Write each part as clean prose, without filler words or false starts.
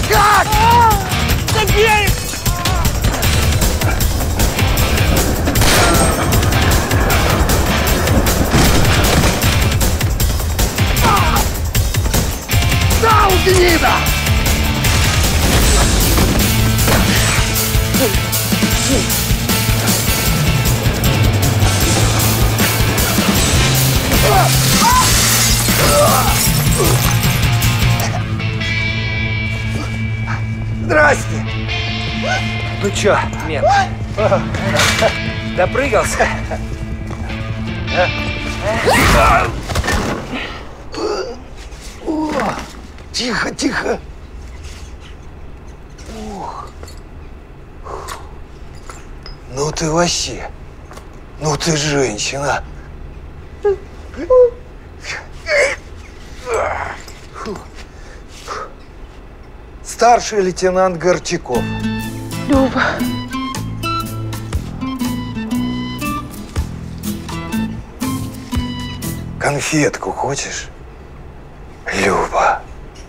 Как? Забей! Дал, гнида! Здрасте! Ну чё, мент, допрыгался? Тихо, тихо! Ну ты вообще, ну ты женщина! Старший лейтенант Горчаков. Люба. Конфетку хочешь, Люба?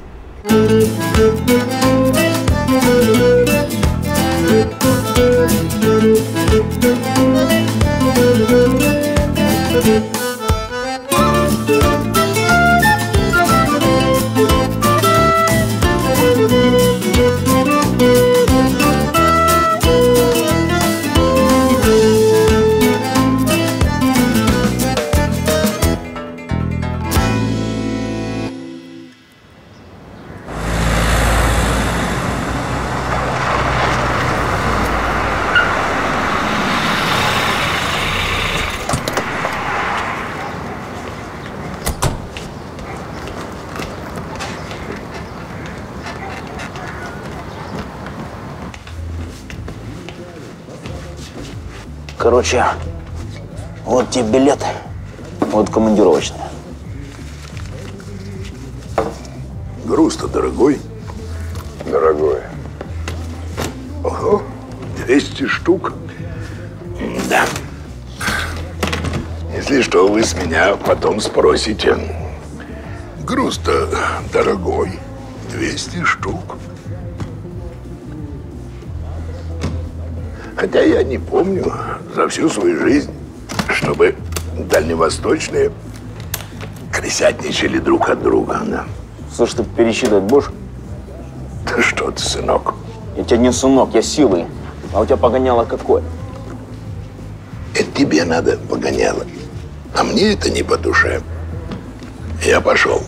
Короче, вот тебе билет, вот командировочная. Груз-то дорогой? Дорогой. Ого, 200 штук? Да. Если что, вы с меня потом спросите. Груз-то дорогой, 200 штук. Хотя я не помню за всю свою жизнь, чтобы дальневосточные крысятничали друг от друга. Да. Слушай, ты пересчитывать будешь? Да что ты, сынок? Я тебе не сынок, я силой. А у тебя погоняло какое? Это тебе надо погоняло. А мне это не по душе. Я пошел.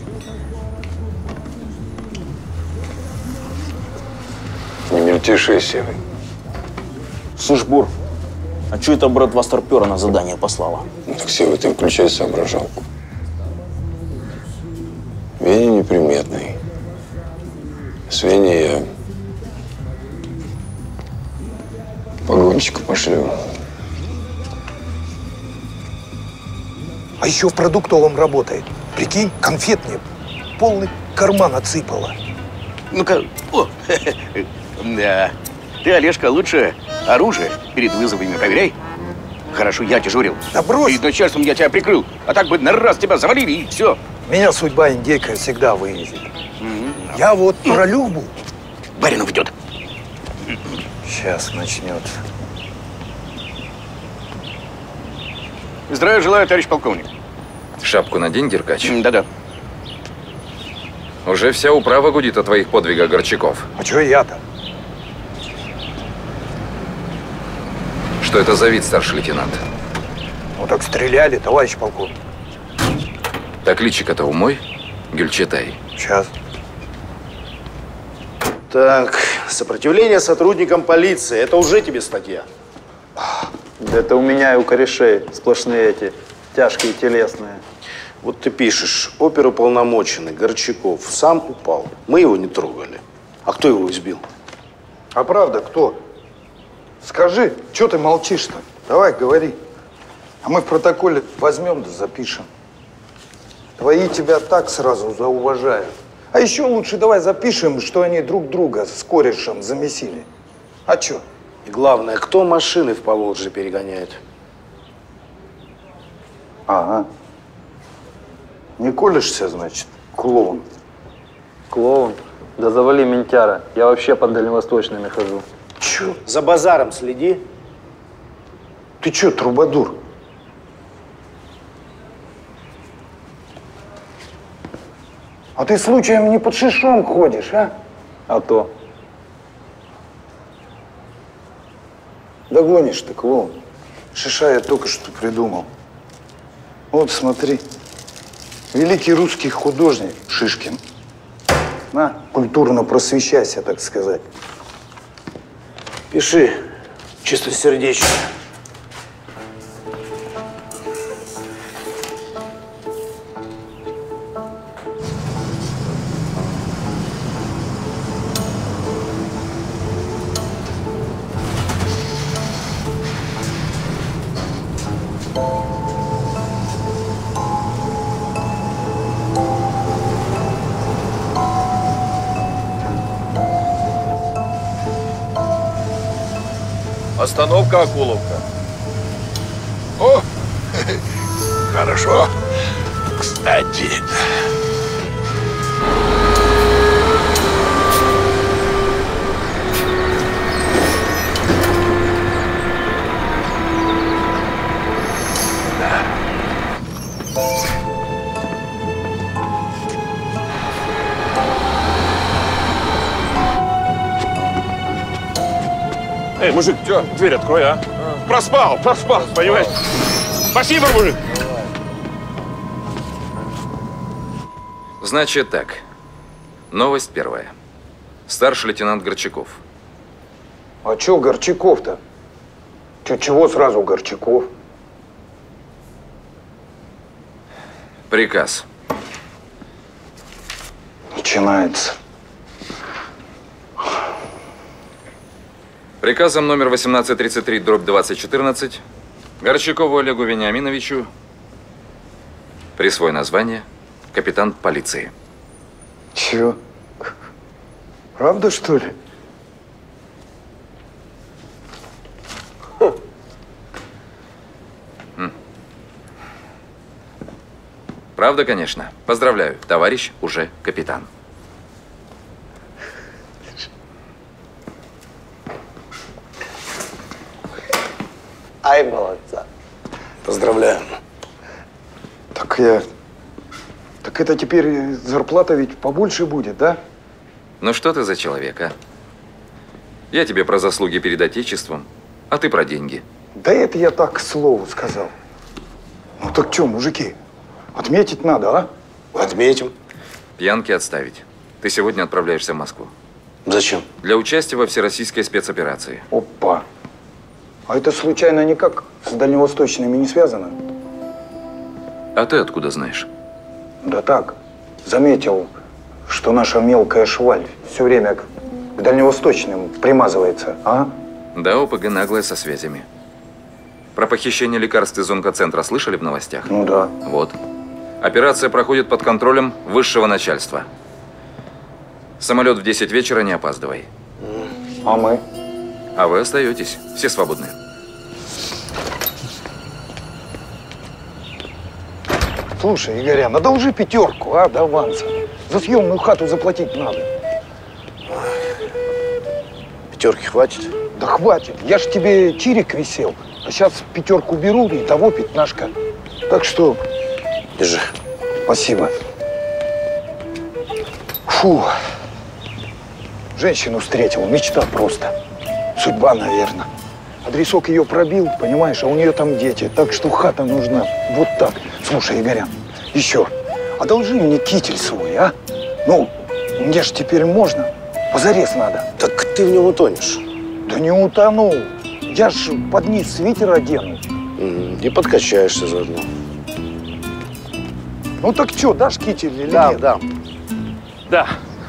Не мельтеши, Севый. Слышь, Бур, а что это братва старпера на задание послала? Ну, так, Севый, ты включай соображалку. Веня неприметный. С Веней я погонщика пошлю. А еще в продуктовом работает. Прикинь, конфет мне полный карман отсыпало. Ну-ка, о, да. Ты, Олежка, лучше оружие перед вызовами проверяй. Хорошо, я дежурил. Да брось! Перед начальством я тебя прикрыл. А так бы на раз тебя завалили, и все. Меня судьба индейка всегда вывезет. Я вот про Любу. Баринов идет. Сейчас начнет. Здравия желаю, товарищ полковник. Шапку надень, Геркач. Да-да. Уже вся управа гудит о твоих подвигах, Горчаков. А чё я-то? Что это за вид, старший лейтенант? Ну так стреляли, товарищ полковник. Так личико-то умой, Гюльчатай. Сейчас. Так, сопротивление сотрудникам полиции. Это уже тебе статья. Да это у меня и у корешей сплошные эти тяжкие телесные. Вот ты пишешь, оперуполномоченный Горчаков сам упал. Мы его не трогали. А кто его избил? А правда, кто? Скажи, что ты молчишь-то? Давай, говори. А мы в протоколе возьмем да запишем. Твои тебя так сразу зауважают. А еще лучше давай запишем, что они друг друга с корешем замесили. А чё? И главное, кто машины в Поволжье перегоняет? Ага. Не колешься, значит, клоун? Клоун. Да завали, ментяра. Я вообще под дальневосточными хожу. Чё? За базаром следи. Ты чё, трубадур? А ты случаем не под шишом ходишь, а? А то. Догонишь ты, клоун. Шиша я только что придумал. Вот смотри. Великий русский художник Шишкин. На, культурно просвещайся, так сказать. Пиши. Чистосердечно. Остановка Акуловка. О, хорошо. Кстати. Эй, мужик, чё? Дверь открой, а? Проспал, понимаешь? Спасибо, мужик! Значит так. Новость первая. Старший лейтенант Горчаков. А чё Горчаков-то? Чего сразу Горчаков? Приказ. Начинается. Приказом номер 1833/2014 Горчакову Олегу Вениаминовичу присвой название капитан полиции. Чё? Правда, что ли? Правда, конечно. Поздравляю, товарищ уже капитан. Ай, молодца. Поздравляю. Так это теперь зарплата ведь побольше будет, да? Ну что ты за человек, а? Я тебе про заслуги перед Отечеством, а ты про деньги. Да это я так к слову сказал. Ну так что, мужики, отметить надо, а? Отметим. Пьянки отставить. Ты сегодня отправляешься в Москву. Зачем? Для участия во всероссийской спецоперации. Опа. А это случайно никак с дальневосточными не связано? А ты откуда знаешь? Да так, заметил, что наша мелкая шваль все время к дальневосточным примазывается, а? Да, ОПГ наглая со связями. Про похищение лекарств из онкоцентра слышали в новостях? Ну да. Вот. Операция проходит под контролем высшего начальства. Самолет в 10 вечера, не опаздывай. А мы? А вы остаетесь. Все свободны. Слушай, Игорян, одолжи 5, а, до аванса. За съемную хату заплатить надо. 5 хватит? Да хватит. Я ж тебе чирик висел. А сейчас 5 беру, и того 15. Так что… Держи. Спасибо. Фу. Женщину встретил. Мечта просто. Судьба, наверное. Адресок ее пробил, понимаешь, а у нее там дети. Так что хата нужна. Вот так. Слушай, Игорян, еще. Одолжи мне китель свой, а? Ну, мне ж теперь можно. Позарез надо. Так ты в нем утонешь. Да не утонул. Я ж под низ свитер одену. И подкачаешься заодно. Ну так что, дашь китель или Да, нет? да. Да.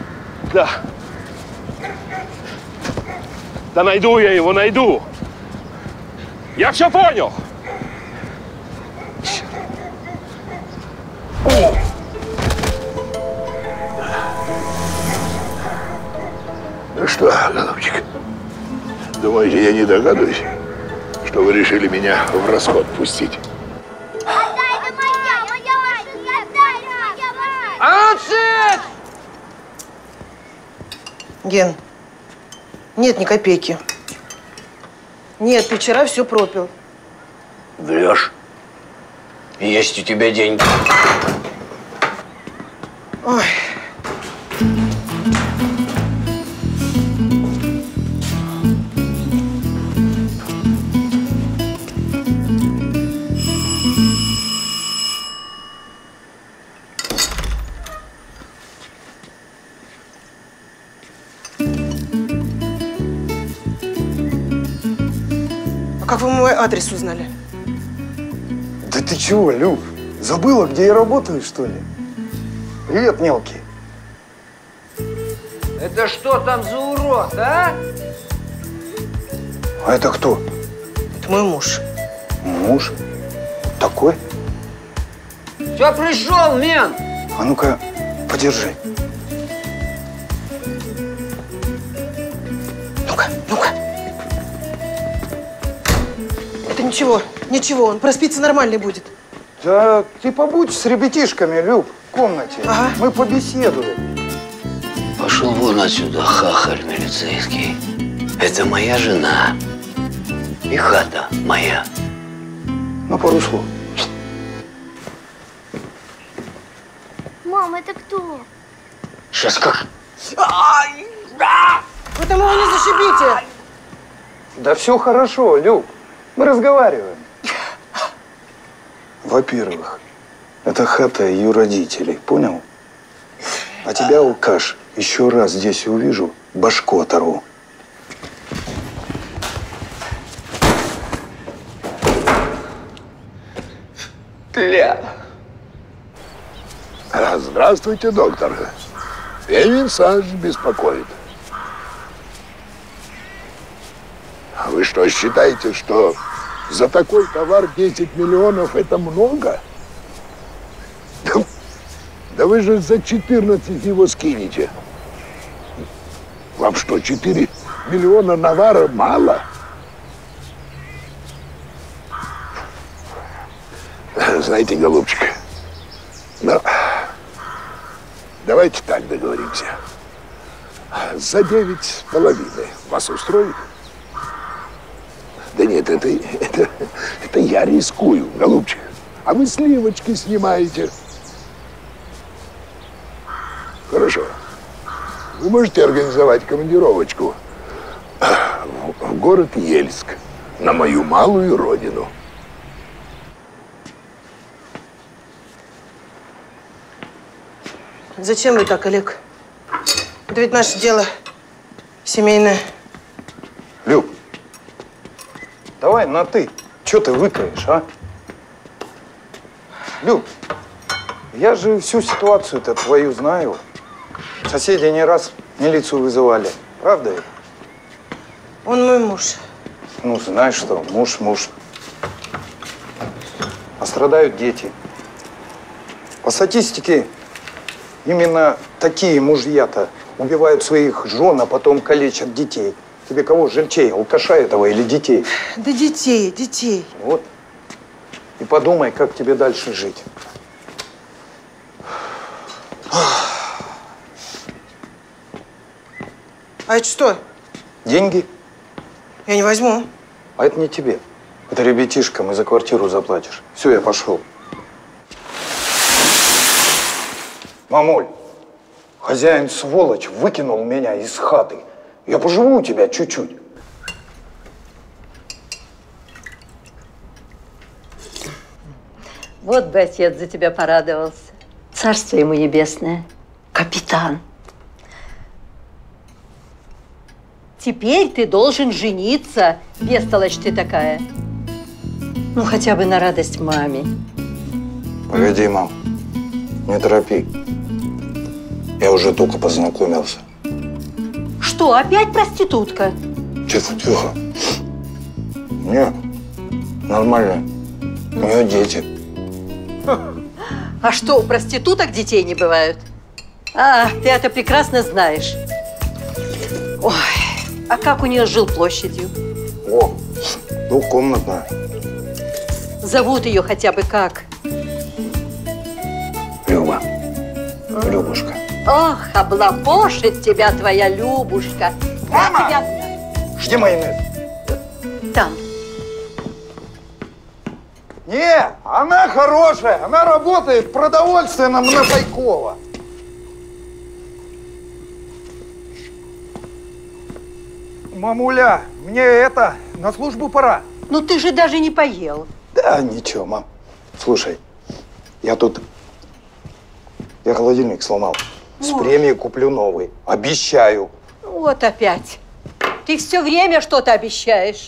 Да найду я его, найду. Я все понял. Ну что, голубчик, думаете, я не догадываюсь, что вы решили меня в расход пустить? Ген, нет ни копейки. Нет, ты вчера все пропил. Врешь? Есть у тебя деньги. Ой. А как вы мой адрес узнали? Да ты чего, Люб? Забыла, где я работаю, что ли? Привет, мелкий. Это что там за урод, а? А это кто? Это мой муж. Муж? Такой? Все, пришел, мент! А ну-ка, подержи. Ну-ка, ну-ка. Это ничего, ничего, он проспится, нормальный будет. Да ты побудь с ребятишками, Люб, в комнате. Ага. Мы побеседуем. Пошел вон отсюда, хахаль милицейский. Это моя жена. И хата моя. На пару слов. Мам, это кто? Сейчас как? Вы там его не зашибите. Да все хорошо, Люб. Мы разговариваем. Во-первых, это хата ее родителей, понял? А тебя, алкаш, еще раз здесь увижу, башку оторву. Здравствуйте, доктор. Фенин Саныч беспокоит. А вы что, считаете, что за такой товар 10 миллионов это много? Да вы же за 14 его скинете. Вам что, 4 миллиона навара мало? Знаете, голубчик, ну, давайте так договоримся. За 9,5 вас устроит? Да нет, это я рискую, голубчик. А вы сливочки снимаете. Хорошо. Вы можете организовать командировочку в город Ельск, на мою малую родину. Зачем вы так, Олег? Это ведь наше дело семейное. Люб, давай на «ты». Че ты выкаешь, а? Люб, я же всю ситуацию-то твою знаю. Соседи не раз милицию вызывали. Правда это? Он мой муж. Ну, знаешь что, муж. А страдают дети. По статистике, именно такие мужья-то убивают своих жен, а потом калечат детей. Тебе кого жильчей, алкаша этого или детей? Да детей. Вот. И подумай, как тебе дальше жить. А это что? Деньги? Я не возьму. А это не тебе. Это ребятишкам, и за квартиру заплатишь. Все, я пошел. Мамуль, хозяин сволочь выкинул меня из хаты. Я поживу у тебя чуть-чуть. Вот бы отец за тебя порадовался. Царство ему небесное. Капитан. Теперь ты должен жениться, бестолочь ты такая. Ну, хотя бы на радость маме. Погоди, мам. Не торопи. Я уже только познакомился. Что, опять проститутка? Тихо. Нет, нормально. У нее дети. А что, у проституток детей не бывают? А, ты это прекрасно знаешь. Ой, а как у нее с жилплощадью? О, двухкомнатная. Зовут ее хотя бы как? Люба. Любушка. Ох, облапошит тебя твоя Любушка. Мама! Я Где майонез? Там. Не, она хорошая, она работает в продовольственном на Пайкова. Мамуля, мне на службу пора. Ну ты же даже не поел. Да, ничего, мам. Слушай, я холодильник сломал. С премией куплю новый. Обещаю. Вот опять. Ты все время что-то обещаешь.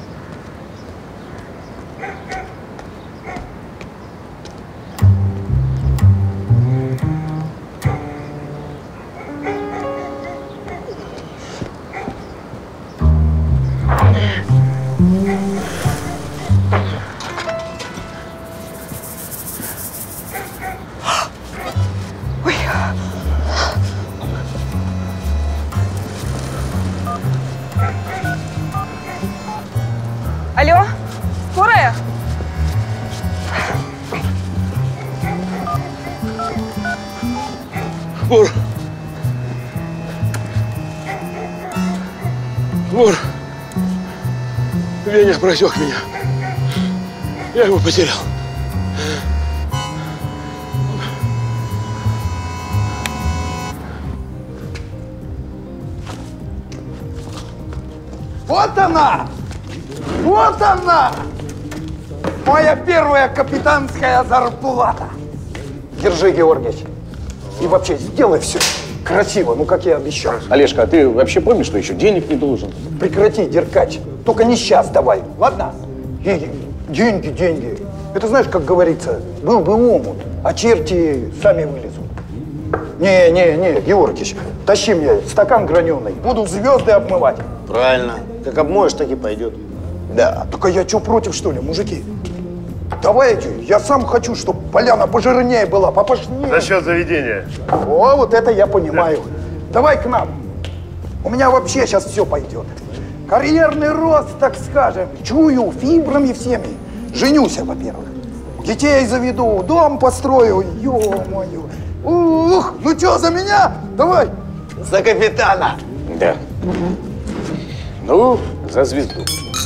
Алло, скорая? Вор! Вор! Веня просек меня. Я его потерял. Вот она! Вот она! Моя первая капитанская зарплата. Держи, Георгиевич. И вообще, сделай все красиво, ну, как я обещал. Олежка, а ты вообще помнишь, что еще денег не должен? Прекрати, Деркач. Только не сейчас давай, ладно? И деньги. Это знаешь, как говорится, был бы омут, а черти сами вылезут. Не, Георгиевич, тащи мне стакан граненый. Буду звезды обмывать. Правильно. Как обмоешь, так и пойдет. Да, только я что, против, что ли, мужики? Давайте, я сам хочу, чтобы поляна пожирнее была, попошнее. За счет заведения. О, вот это я понимаю. Давай к нам. У меня вообще сейчас все пойдет. Карьерный рост, так скажем. Чую, фибрами всеми. Женюсь, во-первых. Детей заведу, дом построю. Ё-моё. Ух, ну что, за меня? Давай. За капитана. Да. Ну, за звезду.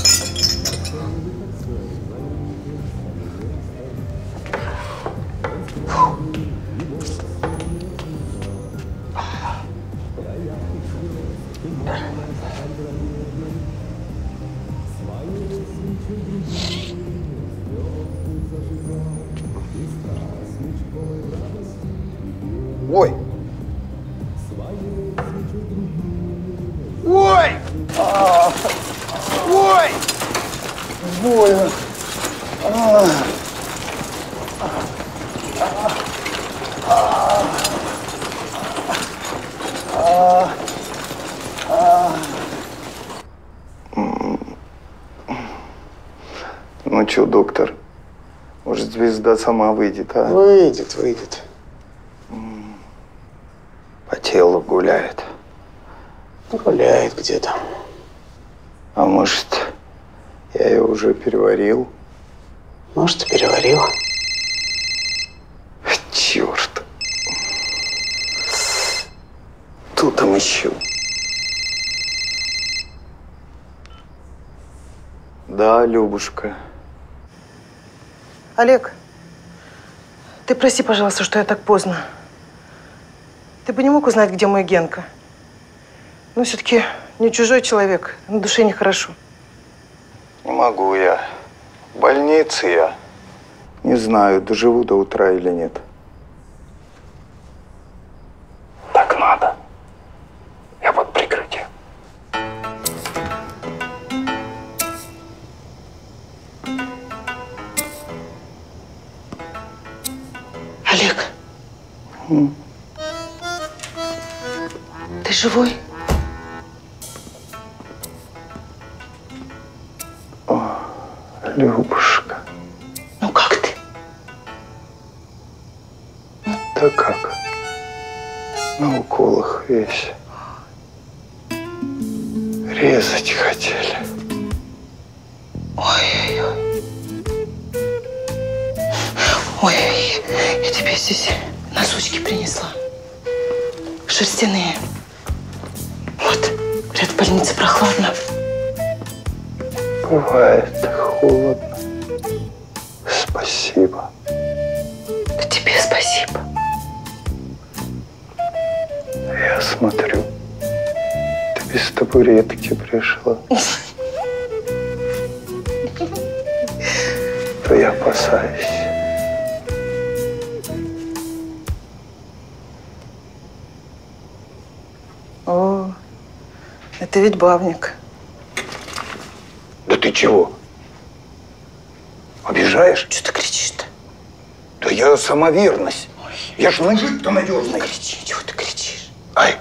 Ой. Ой! Ой! Больно. Ну что, доктор, может, звезда сама выйдет, а? Выйдет. По телу гуляет. Гуляет где-то. А может, я ее уже переварил? Может, и переварил. Черт. Тут там еще. Да, Любушка. Олег, ты прости, пожалуйста, что я так поздно. Ты бы не мог узнать, где мой Генка? Ну, все-таки не чужой человек, на душе нехорошо. Не могу я. В больнице я. Не знаю, доживу до утра или нет. Так надо. Я под прикрытием. Олег. Ты живой? О, Любушка. Ну как ты? Да как? На уколах весь. Резать хотели. Ой-ой-ой. Ой, я тебе здесь носочки принесла. Шерстяные. Вот, ряд в больнице прохладно. Бывает холодно. Спасибо. Да тебе спасибо. Я смотрю, ты без табуретки пришла. То я опасаюсь. О, это ведь бабник. Да ты чего? Обижаешь? Что ты кричишь-то? Да я самоверность. Я ж мужик-то надежный. Кричи, чего ты кричишь? Ай,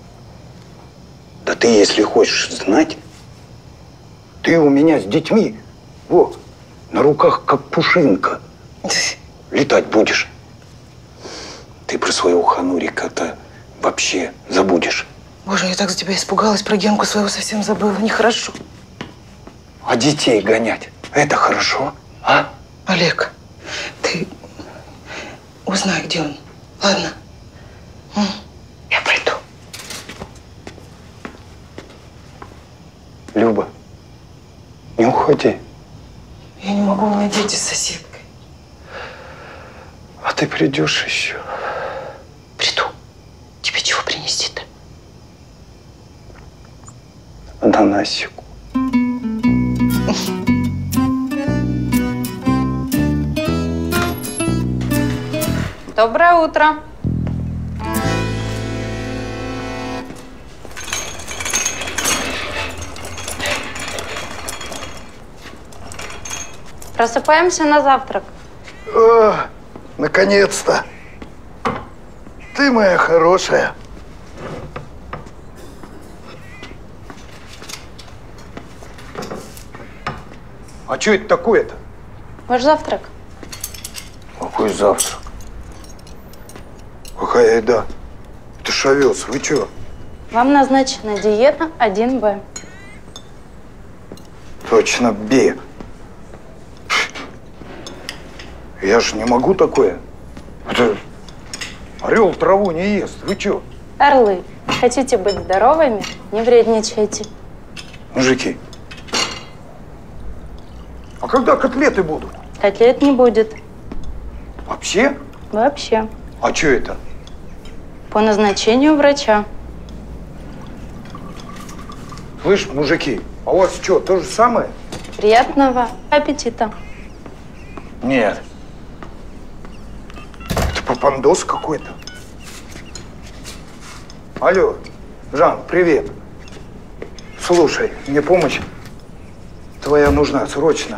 да ты, если хочешь знать, ты у меня с детьми, во, на руках как пушинка. Летать будешь. Ты про своего Ханурика-то вообще забудешь. Боже, я так за тебя испугалась, про Генку своего совсем забыла. Нехорошо. А детей гонять, это хорошо, а? Олег, ты узнай, где он. Ладно? Я пойду. Люба, не уходи. Я не могу, у меня дети с соседкой. А ты придешь еще? Приду. Тебе чего принести-то? Ананасику. Доброе утро. Просыпаемся на завтрак. О, наконец-то. Ты моя хорошая. А что это такое-то? Ваш завтрак. Какой завтрак? Какая еда? Это ж овес, вы чё? Вам назначена диета 1Б. Точно, Б. Я же не могу такое. Это орел траву не ест. Вы чё? Орлы, хотите быть здоровыми? Не вредничайте. Мужики, а когда котлеты будут? Котлет не будет. Вообще? Вообще. А чё это? По назначению врача. Слышь, мужики, а у вас что, то же самое? Приятного аппетита. Нет. Это попандос какой-то. Алло, Жан, привет. Слушай, мне помощь твоя нужна срочно.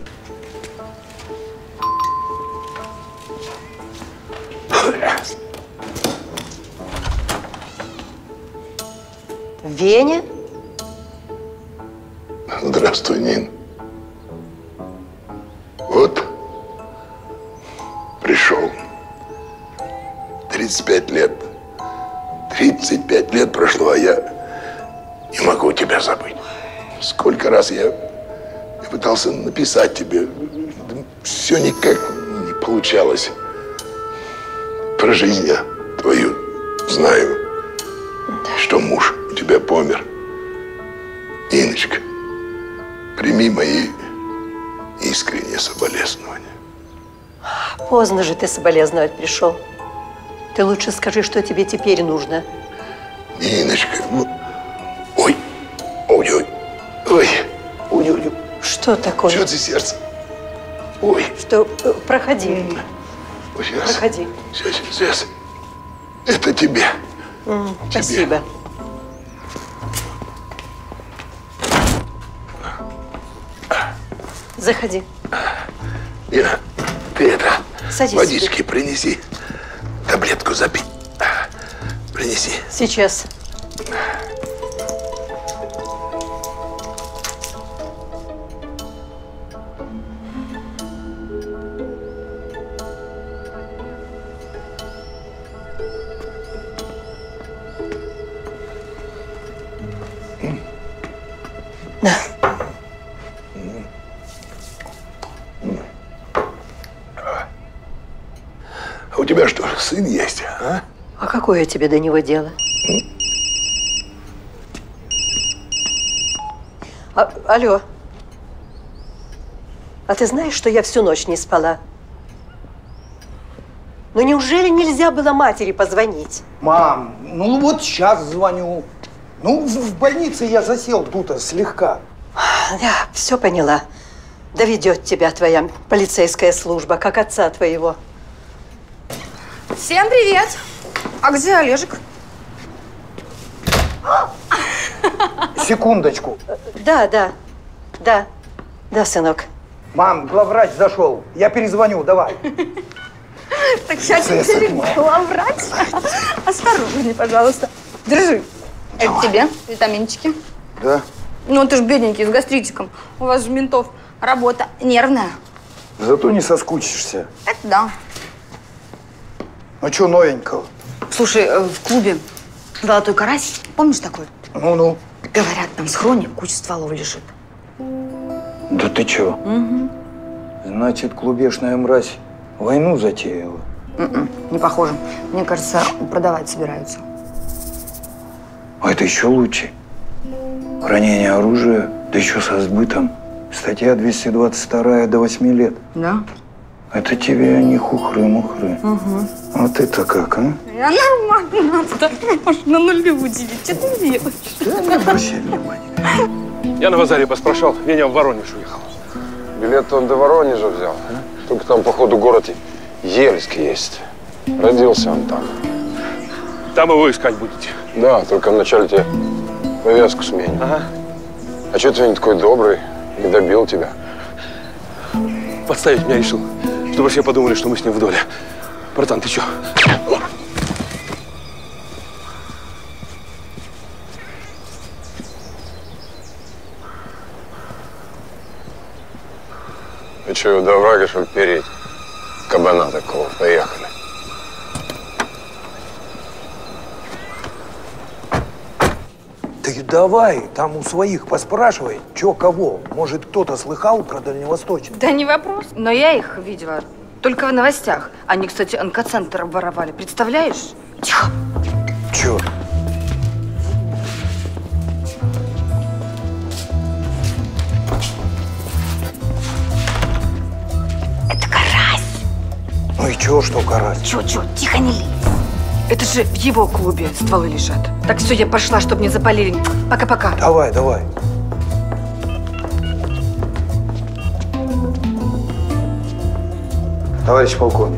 Веня? Здравствуй, Нин. Вот, пришел. 35 лет. 35 лет прошло, а я не могу тебя забыть. Сколько раз я пытался написать тебе. Все никак не получалось. Про жизнь я твою знаю, что муж у тебя помер. Инночка, прими мои искренние соболезнования. Поздно же ты соболезновать пришел. Ты лучше скажи, что тебе теперь нужно. Инночка, ой, ой, ой, ой, ой, ой. Что такое? Что за сердце? Ой. Что? Проходи. Ой, сейчас. Проходи. Сейчас. Это тебе. Спасибо. Заходи. Ира, ты это, Садись водички себе. принеси. Таблетку запить. Принеси. Сейчас. А у тебя что, сын есть, а? А какое тебе до него дело? Алло. А ты знаешь, что я всю ночь не спала? Ну неужели нельзя было матери позвонить? Мам, ну вот сейчас звоню. Ну, в больнице я засел тут слегка. Я все поняла. Доведет тебя твоя полицейская служба, как отца твоего. Всем привет! А где Олежек? Секундочку. Да, сынок. Мам, главврач зашел. Я перезвоню, давай. Так сейчас главврач. Осторожнее, пожалуйста. Держи. Это тебе витаминчики. Да? Ну, ты ж бедненький, с гастритиком. У вас же ментов работа нервная. Зато не соскучишься. Это да. Ну, что новенького? Слушай, в клубе «Золотой карась», помнишь такой? Ну-ну. Говорят, там в схроне куча стволов лежит. Да ты чё? Угу. Значит, клубешная мразь войну затеяла? Не похоже. Мне кажется, продавать собираются. А это еще лучше. Хранение оружия, да еще со сбытом. Статья 222 до 8 лет. Да? Это тебе не хухры-мухры. Угу. А ты-то как, а? Я нормально, на нулю удивить. Что ты делаешь? Да не обращай внимания. Я на базаре поспрашал, Веня в Воронеж уехал. Билет он до Воронежа взял. Только там, походу, город Ельск есть. Родился он там. Там его искать будете? Да, только вначале тебе повязку сменим. Ага. А что ты не такой добрый и добил тебя? Подставить меня решил, чтобы все подумали, что мы с ним в доле. Братан, ты чё? Ты что, до врага, что ли, переть? Кабана такого. Поехали. Ты давай, там у своих поспрашивай, чё кого. Может, кто-то слыхал про Дальневосточный? Да не вопрос. Но я их видела только в новостях. Они, кстати, онкоцентр обворовали. Представляешь? Тихо. Чё? Это карась. Ну и чё, что карась? Чё, тихо, не лезь. Это же в его клубе стволы лежат. Так все, я пошла, чтобы не запалили. Пока-пока. Давай. Товарищ полковник.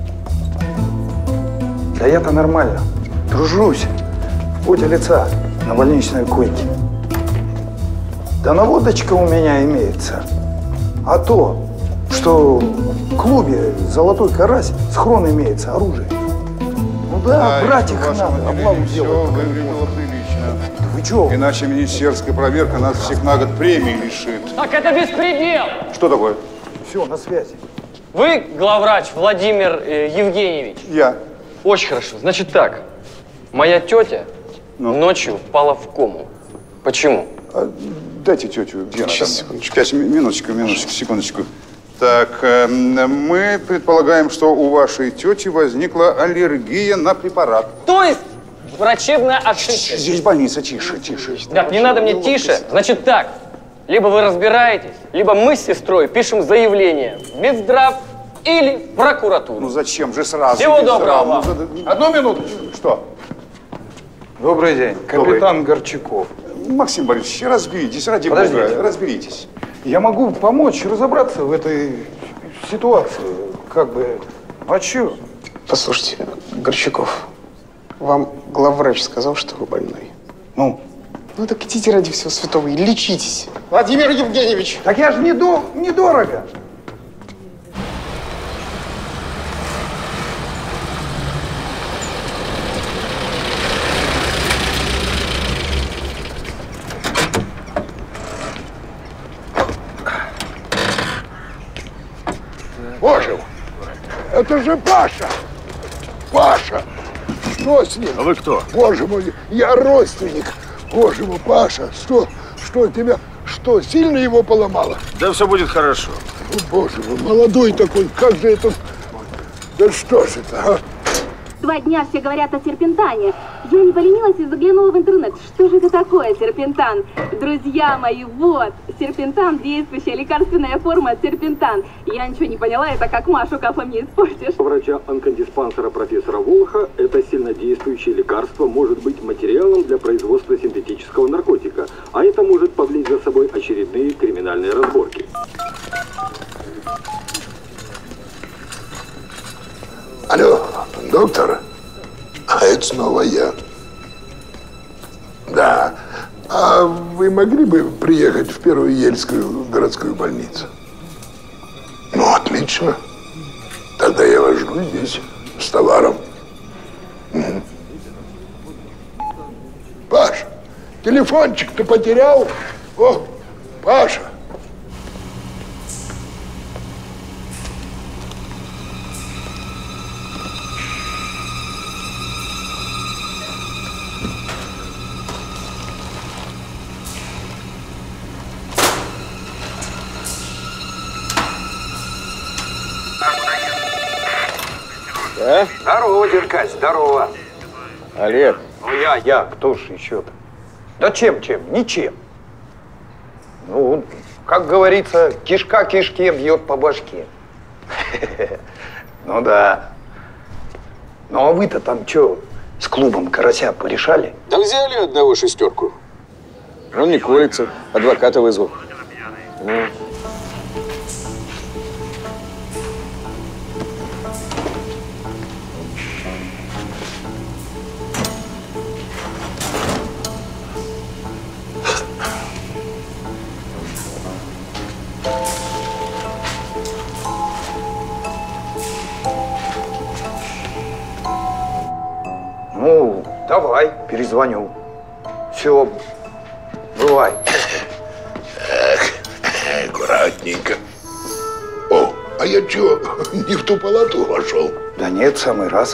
Да я-то нормально. Тружусь. В поте лица. На больничной койке. Да наводочка у меня имеется. А то, что в клубе «Золотой карась» схрон имеется, оружие. Ну да, брать их надо, облаву делать. Выглядело прилично. Да вы чё? Иначе министерская проверка нас всех на год премии лишит. Так это беспредел! Что такое? Все, на связи. Вы главврач Владимир Евгеньевич? Я. Очень хорошо. Значит так, моя тетя ночью впала в кому. Почему? Дайте тетю. Где она? Сейчас, минуточку, секундочку. Так, мы предполагаем, что у вашей тети возникла аллергия на препарат. То есть врачебная ошибка. Здесь больница, тише. Так, не надо мне тише. Значит так, либо вы разбираетесь, либо мы с сестрой пишем заявление в Минздрав или в прокуратуру. Ну зачем же сразу? Всего доброго вам. Одну минуточку. Что? Добрый день. Капитан Горчаков. Максим Борисович, разберитесь, ради Подождите. Бога, разберитесь. Я могу помочь разобраться в этой ситуации. Как бы, а чё? Послушайте, Горчаков, вам главврач сказал, что вы больной? Ну так идите ради всего святого и лечитесь. Владимир Евгеньевич! Так я же недорого. Боже мой, это же Паша! Паша! Что с ним? А вы кто? Боже мой, я родственник. Боже мой, Паша, что тебя, что, сильно его поломало? Да все будет хорошо. О, боже мой, молодой такой, как же это... Да что ж это, а? 2 дня все говорят о серпентане. Я не поленилась и заглянула в интернет. Что же это такое, серпентан? Друзья мои, вот, серпентан, действующая лекарственная форма серпентан. Я ничего не поняла, это как Машу кафом не испортишь. У врача-онкодиспансера профессора Волоха это сильнодействующее лекарство может быть материалом для производства синтетического наркотика, а это может повлечь за собой очередные криминальные разборки. Алло, доктор? А это снова я. Да. А вы могли бы приехать в Первую Ельскую городскую больницу? Ну, отлично. Тогда я вас жду здесь с товаром. Угу. Паша, телефончик ты потерял? О, Паша. А? Здорово, Деркач, здорово. Олег. Ну я, кто ж еще-то? Да чем? Ничем. Ну, как говорится, кишка кишке бьет по башке. Ну да. Ну а вы-то там что, с клубом карася порешали? Да взяли одного шестерку. Он не колется, адвоката вызвал. Ну, давай, перезвоню. Все, бывай. Аккуратненько. О, а я что, не в ту палату вошел? Да нет, в самый раз.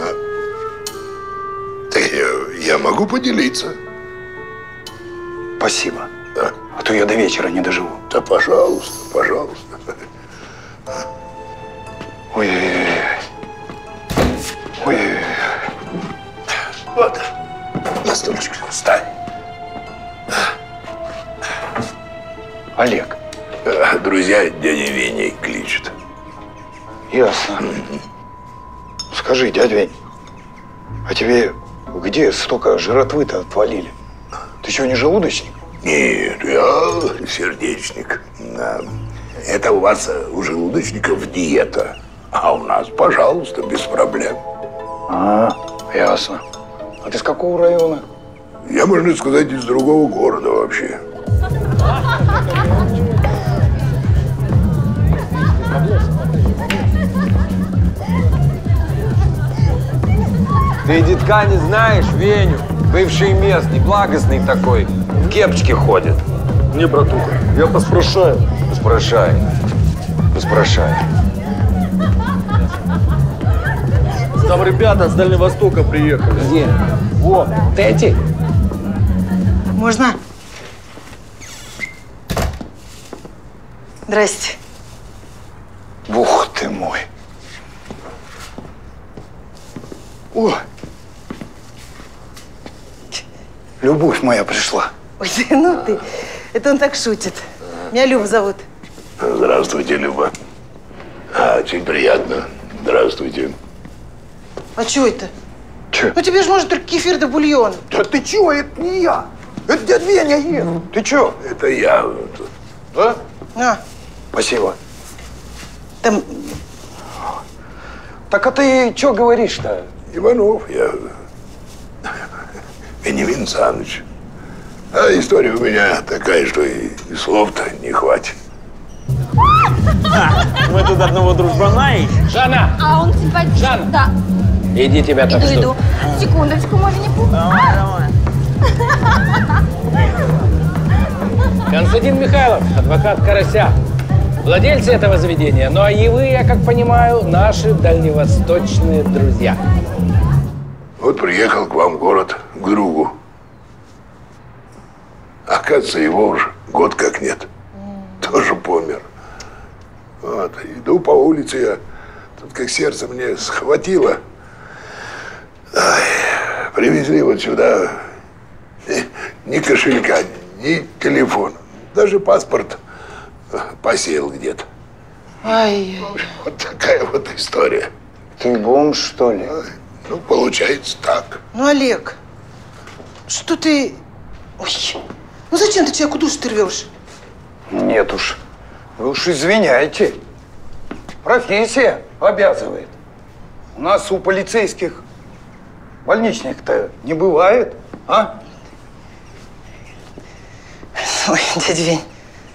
Так я могу поделиться? Спасибо. Да. А то я до вечера не доживу. Да, пожалуйста, пожалуйста. Ой-ой-ой. Вот, на стульчик встань. Олег. Друзья дяди Веней кличут. Ясно. Скажи, дядя Вень, а тебе где столько жратвы-то отвалили? Ты что, не желудочник? Нет, я сердечник. Это у вас у желудочников диета, а у нас, пожалуйста, без проблем. Ясно. А ты с какого района? Я, можно сказать, из другого города вообще. Ты детка не знаешь, Веню? Бывший местный, благостный такой. В кепочке ходит. Не, братуха, я поспрашаю. Поспрашай. Там ребята с Дальнего Востока приехали. Где? О, вот эти? Можно? Здрасте. Бог ты мой. О! Любовь моя пришла. Ой, ну ты. Это он так шутит. Меня Люба зовут. Здравствуйте, Люба. Очень приятно. Здравствуйте. А чё это? Чё? Ну тебе же может только кефир да бульон. Да ты чё? Это не я. Это дядя Веня ест. Ты чё? Это я тут. Да? На. Спасибо. Там... Так а ты чё говоришь-то? Иванов, я Вениамин Саныч. А история у меня такая, что и слов-то не хватит. Мы тут одного дружбана ищем. Жанна! А он симпатичный. Жанна! Да. Иди, тебя там ждут. Иду. Секундочку, маленькую. Константин Михайлов, адвокат Карася. Владельцы этого заведения. Ну а и вы, я как понимаю, наши дальневосточные друзья. Вот приехал к вам в город, к другу. Оказывается, его уже год как нет. Тоже помер. Вот. Иду по улице, я тут как сердце мне схватило. Ай, Привезли вот сюда ни кошелька, ни телефона. Даже паспорт посеял где-то. Ай. Вот такая вот история. Ты бомж, что ли? Ну, получается так. Ну, Олег, что ты... Ой, ну зачем ты человеку душу рвешь? Нет уж. Вы уж извиняйте. Профессия обязывает. У нас у полицейских больничных-то не бывает, а? Ой, дядя Вень,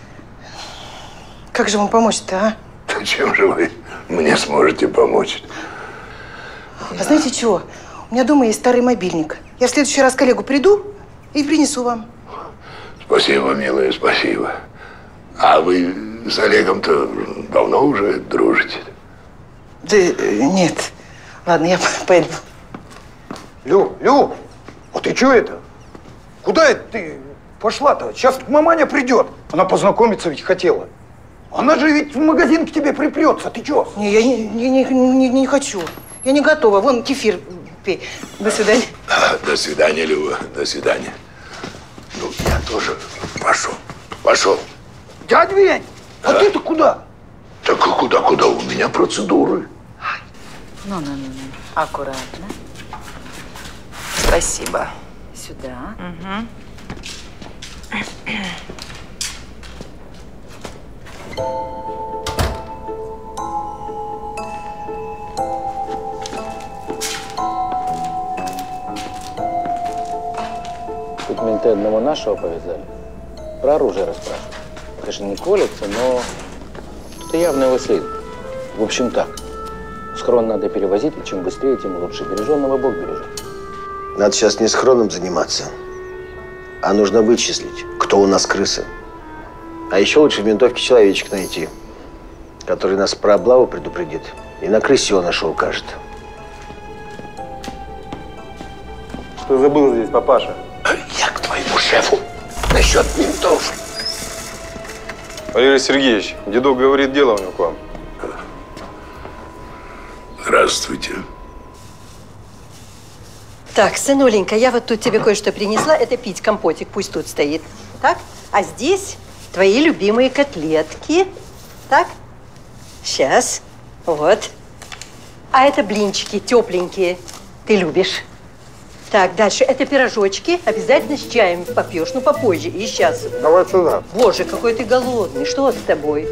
как же вам помочь-то, а? Да чем же вы мне сможете помочь? А знаете чего? У меня дома есть старый мобильник. Я в следующий раз к коллегу приду и принесу вам. Спасибо, милая, спасибо. А вы с Олегом-то давно уже дружите? Да нет. Ладно, я пойду. Лю, вот ты что это? Куда это ты пошла-то? Сейчас маманя придет. Она познакомиться ведь хотела. Она же ведь в магазин к тебе припрется. Ты что? Не, я не хочу. Я не готова. Вон кефир пей. До свидания. До свидания, Люба. До свидания. Ну, я тоже пошел. Дядь Вень, а ты-то куда? Так куда? У меня процедуры. Ну, аккуратно. Спасибо. Сюда. Угу. Тут менты одного нашего повязали. Про оружие расспрашивают. Конечно, не колется, но это явно его след. В общем так. Схрон надо перевозить, и чем быстрее, тем лучше. Береженного Бог бережет. Надо сейчас не схроном заниматься, а нужно вычислить, кто у нас крысы. А еще лучше в ментовке человечек найти, который нас про облаву предупредит и на крысеныша укажет. Что забыл здесь, папаша? Я к твоему шефу насчет ментов. Валерий Сергеевич, дедок говорит, дело у него к вам. Здравствуйте. Так, сынуленька, я вот тут тебе кое-что принесла. Это пить компотик, пусть тут стоит. Так? А здесь твои любимые котлетки. Так? Сейчас. Вот. А это блинчики тепленькие. Ты любишь. Так, дальше. Это пирожочки. Обязательно с чаем попьешь. Ну, попозже. И сейчас. Давай сюда. Боже, какой ты голодный. Что с тобой?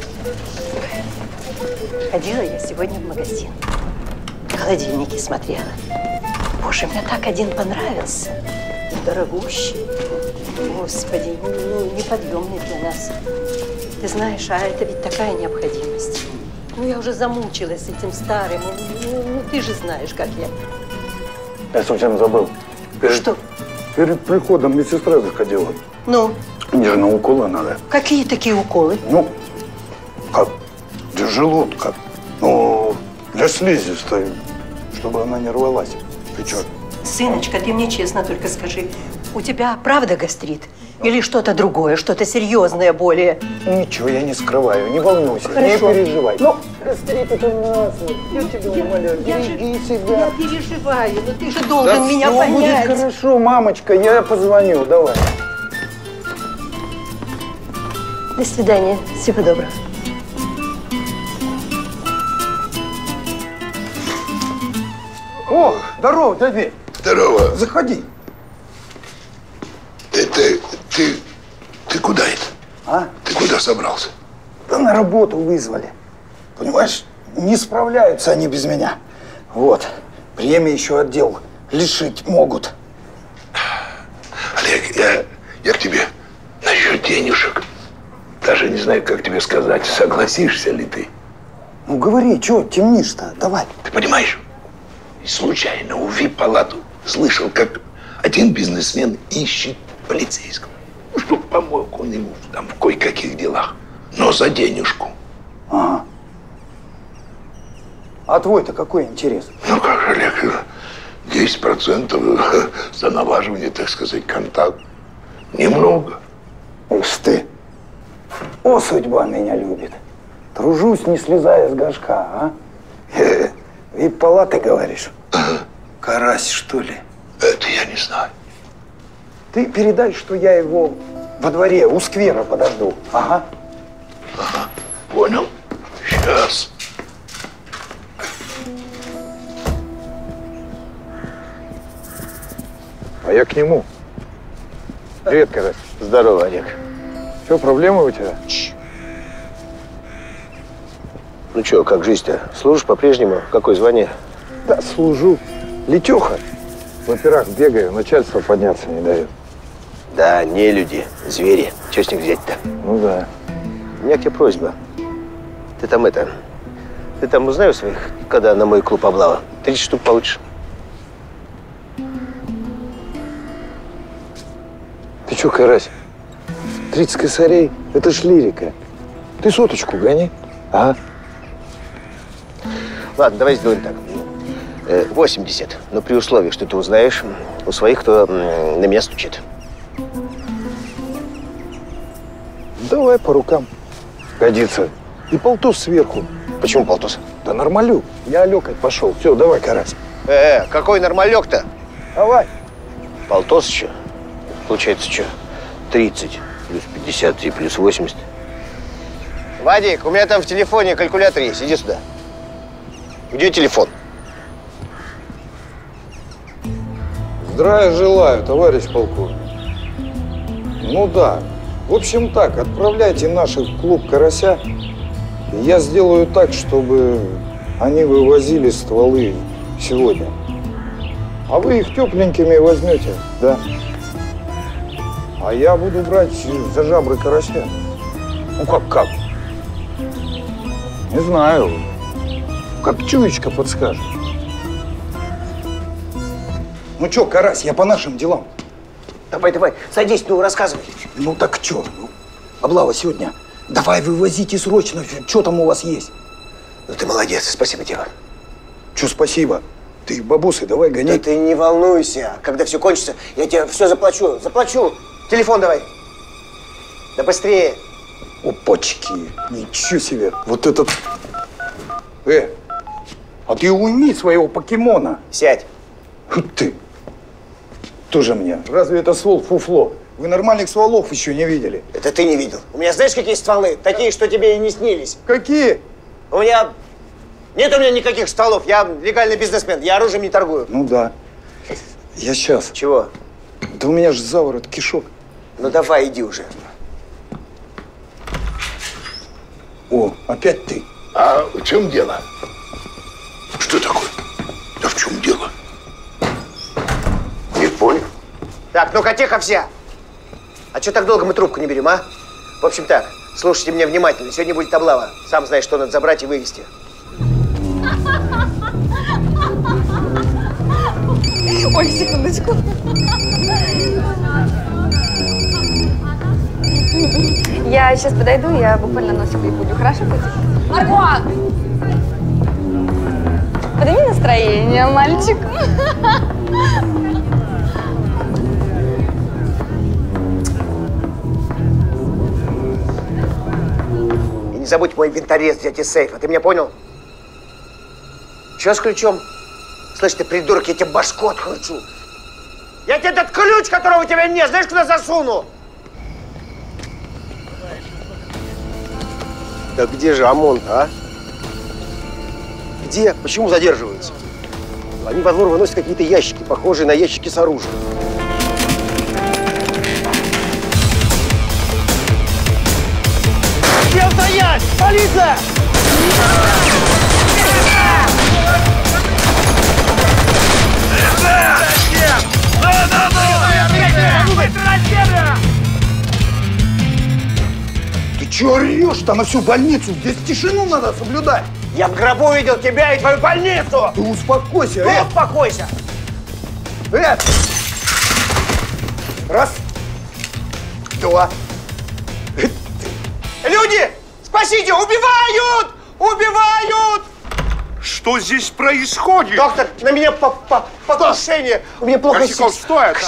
Ходила я сегодня в магазин. В холодильнике смотрела. Боже, мне так один понравился. Дорогущий. Господи, ну, неподъемный для нас. Ты знаешь, а это ведь такая необходимость. Ну, я уже замучилась с этим старым. Ну, ты же знаешь, как я. Я совсем забыл. Что? Перед приходом медсестра заходила. Ну? Мне же на уколы надо. Какие такие уколы? Ну, как? Для желудка. Ну, для слизистой, чтобы она не рвалась. Ты что? Сыночка, ты мне честно только скажи, у тебя правда гастрит? Или что-то другое, что-то серьезное более? Ничего я не скрываю, не волнуйся, Хорошо. не переживай. Ну, гастрит это нас, я тебя умоляю, береги себя. Я переживаю, но ты же должен меня всё понять. будет хорошо, мамочка, я позвоню, давай. До свидания, всего доброго. О, здорово, дядя Вень. Здорово. Заходи. Ты куда это? А? Ты куда собрался? Да на работу вызвали. Понимаешь, не справляются они без меня. Вот, премии еще отдел лишить могут. Олег, я к тебе насчет денежек. Даже не знаю, как тебе сказать, согласишься ли ты. Ну говори, что темнишь-то, давай. Ты понимаешь, случайно в ВИП-палату слышал, как один бизнесмен ищет полицейского. Ну, чтоб помог он ему там в кое-каких делах. Но за денежку. Ага. А твой-то какой интерес? Ну как же, Олег, 10% за налаживание, так сказать, контакт. Немного. Ух ты. О, судьба меня любит. Тружусь, не слезая с горшка, а? Вип-палаты, говоришь? Карась, что ли? Это я не знаю. Ты передай, что я его во дворе у сквера подожду. Ага. Ага, понял. Сейчас. А я к нему. Привет, Карась. Здорово, Олег. Что, проблемы у тебя? Ну что, как жизнь-то? Служишь по-прежнему? Какое звание? Да, служу. Летеха. В операх бегаю, начальство подняться не дает. Да, не люди, звери. Что с них взять-то? Ну да. У меня к тебе просьба. Ты там узнай у своих, когда на мой клуб облава. 30 штук получишь. Ты что, Карась? 30 косарей? Это ж лирика. Ты соточку гони. Ага. Ладно, давай сделаем так. 80. Но при условии, что ты узнаешь у своих, кто на меня стучит. Давай по рукам. Годится. И полтос сверху. Почему полтос? Да нормалю. Я лёкать пошел. Все, давай, Карась. Какой нормалек-то? Давай. Полтос еще? Получается, что? 30 плюс 53 плюс 80. Вадик, у меня там в телефоне калькулятор есть. Иди сюда. Где телефон? Здравия желаю, товарищ полковник. Ну да. В общем так, отправляйте наших в клуб Карася. Я сделаю так, чтобы они вывозили стволы сегодня. А вы их тепленькими возьмете, да? А я буду брать за жабры Карася. Ну как? Не знаю. Как чуечка подскажет. Ну что, Карась, я по нашим делам. Давай, садись, рассказывай. Ну так что? Облава сегодня. Давай вывозите срочно. Что там у вас есть? Ну ты молодец, спасибо тебе. Что спасибо? Ты бабусы давай гони. Да ты не волнуйся. Когда все кончится, я тебе все заплачу. Телефон давай. Да быстрее. Опачки. Ничего себе. Вот этот... А ты уйми своего покемона. Сядь. Ты. Тоже мне. Разве это ствол фуфло? Вы нормальных стволов еще не видели. Это ты не видел. У меня знаешь, какие стволы? Такие, что тебе и не снились. Какие? Нет у меня никаких стволов. Я легальный бизнесмен. Я оружием не торгую. Ну да. Я сейчас. Чего? Да у меня же заворот кишок. Ну давай, иди уже. О, опять ты. А в чем дело? Что такое? Да в чем дело? Не понял. Так, ну-ка, тихо все. А что так долго мы трубку не берем, а? В общем так, слушайте меня внимательно. Сегодня будет облава. Сам знаешь, что надо забрать и вывезти. Ой, секундочку. Я сейчас подойду, я буквально носик и буду. Хорошо будет? Марго! Подними настроение, мальчик. И не забудь мой винторез взять из сейфа. Ты меня понял? Что с ключом? Слышь, ты придурок, я тебе башку откручу. Я тебе этот ключ, которого у тебя нет, знаешь, куда засуну? Да где же ОМОН-то, а? Где? Почему задерживаются? Они во двор выносят какие-то ящики, похожие на ящики с оружием. Всем стоять! Полиция! Ты чё орёшь-то на всю больницу? Здесь тишину надо соблюдать. Я в гробу видел тебя и твою больницу! Ты успокойся, Ты успокойся! Раз. Два. Люди! Спасите! Убивают! Убивают! Что здесь происходит? Доктор, на меня покушение. У меня плохо Горчаков, что это?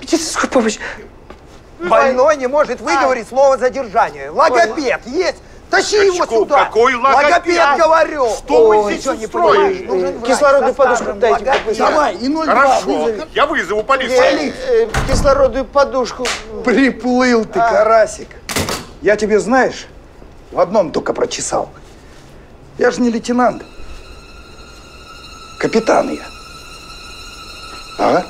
Медицинскую помощь. Больной не может выговорить слово задержание. Логопед есть. Тащи его Горчаков, сюда! какой логопед? говорю! Что вы Ой, здесь ничего не устроили? понимаешь. Нужен врач Кислородную со подушку стажем, дайте, логопед. быстро. Давай, и 02 Хорошо, вызови. я вызову полицию. Феликс, Кислородную подушку. приплыл ты, карасик. Я тебе, знаешь, в одном только прочесал. Я же не лейтенант. Капитан я. Ага.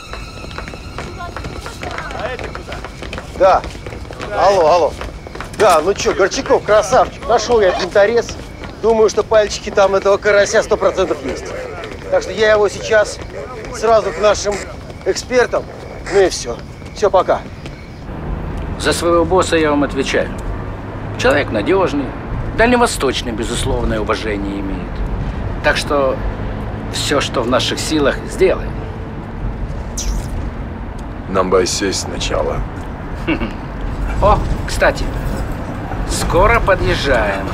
Да. Алло. Да, ну что, Горчаков, красавчик. Нашел я винторез. Думаю, что пальчики там этого карася 100% есть. Так что я его сейчас сразу к нашим экспертам. Ну и все. Все, пока. За своего босса я вам отвечаю. Человек надежный, дальневосточный, безусловное уважение имеет. Так что все, что в наших силах, сделаем. Нам бы сесть сначала. О, кстати, скоро подъезжаем.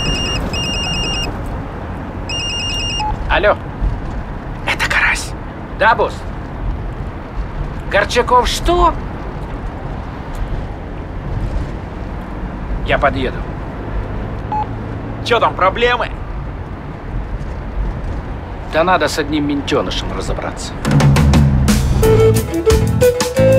Алло, это Карась. Да, босс? Горчаков что? Я подъеду. Че там, проблемы? Да надо с одним ментенышем разобраться.